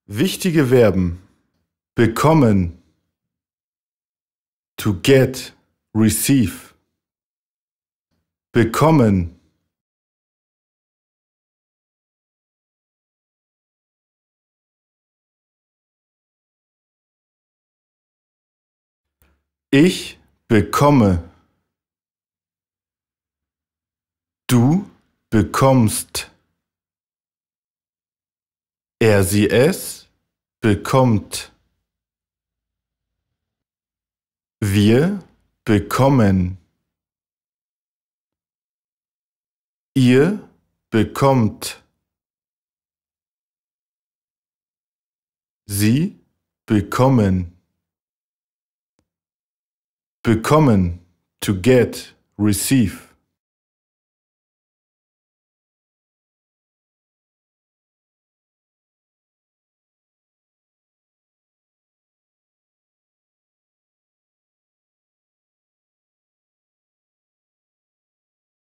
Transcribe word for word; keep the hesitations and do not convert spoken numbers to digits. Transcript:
Wichtige Verben: bekommen, to get, receive. Bekommen. Ich bekomme. Du bekommst. Er, sie, es bekommt. Wir bekommen. Ihr bekommt. Sie bekommen. Bekommen, to get, receive.